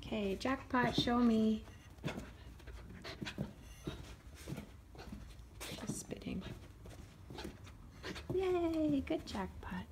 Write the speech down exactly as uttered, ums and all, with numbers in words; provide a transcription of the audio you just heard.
Okay, jackpot, show me. Just spitting. Yay, good jackpot.